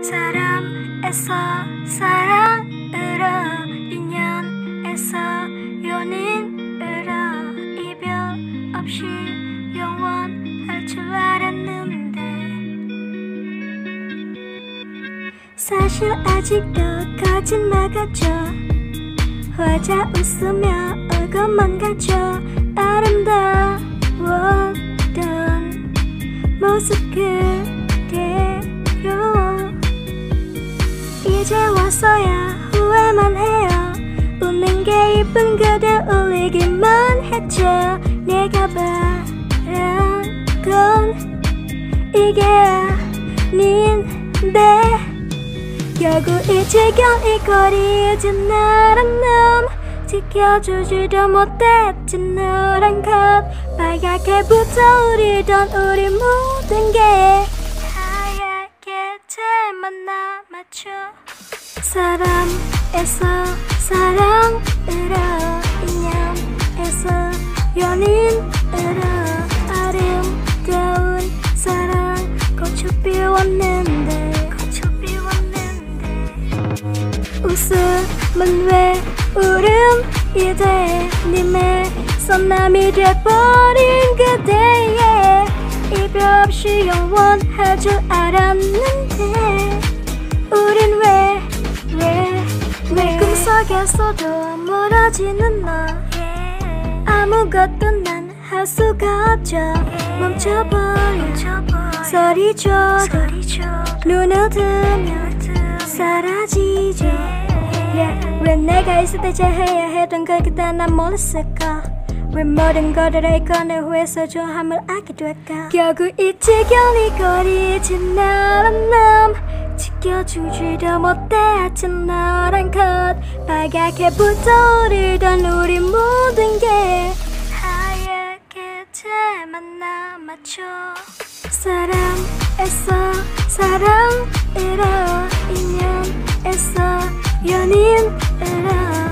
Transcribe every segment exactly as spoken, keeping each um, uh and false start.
사람에서 사랑으로, 인연에서 연인으로, 이별 없이 영원할 줄 알았는데 사실 아직도 거짓말 같죠. 혼자 웃으며 얼굴만 가죠. 아름다웠던 모습 그대로 이제 와서야 후회만 해요. 웃는 게 이쁜 그대 울리기만 했죠. 내가 바란 건 이게 아닌데 결국 이 지겨운 이 거리에 진 나란 놈 지켜주지도 못했지. 너란 것 빨갛게 붙어오르던 우리 모든 게 하얗게 잘만 남았죠. 사람에서 사랑으로, 인연에서 연인으로, 아름다운 사랑 꽃이 피웠는데 웃음은 왜 울음이 돼. 님의 선남이 돼버린 그대의 이별 없이 영원할 줄 알았는데 우린 왜 왜 왜 꿈속에서도 멀어지는 너 아무것도 난 할 수가 없죠. 멈춰버려 소리줘도 눈을 뜨면 사라지죠. yeah. 왜 내가 있을 때 제해야 했던 걸 그때 난 몰랐을까. 왜 모든 것을 잃고 내 후에 소중함을 알게 될까. 결국 이 지겨운 이 거리에 진 나란 놈 지켜주지도 못했지. 너란 것 빨갛게 붙어오르던 우리 모든 게 하얗게 잘만 남았죠. 사람에서 사랑으로, 인연에서 연인으로,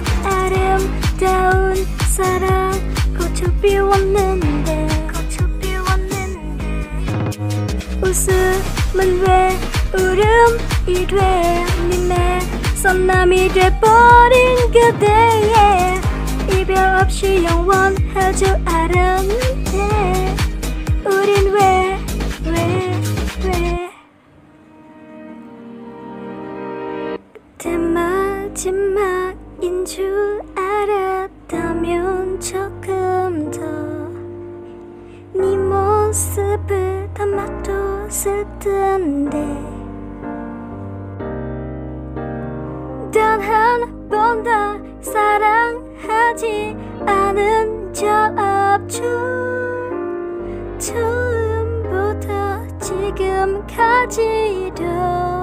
아름다운 사랑 꽃을 피웠는데 웃음은 왜 울음이 돼. 님의 선남이 돼버린 그대의 이별 없이 영원할 줄 알았는데 우린 왜 왜 왜 그때 마지막인 줄 알았다면 조금 더 네 모습을 담아뒀을 텐데 단 한 번 더 사랑하지 않은 적 없죠. 처음부터 지금까지도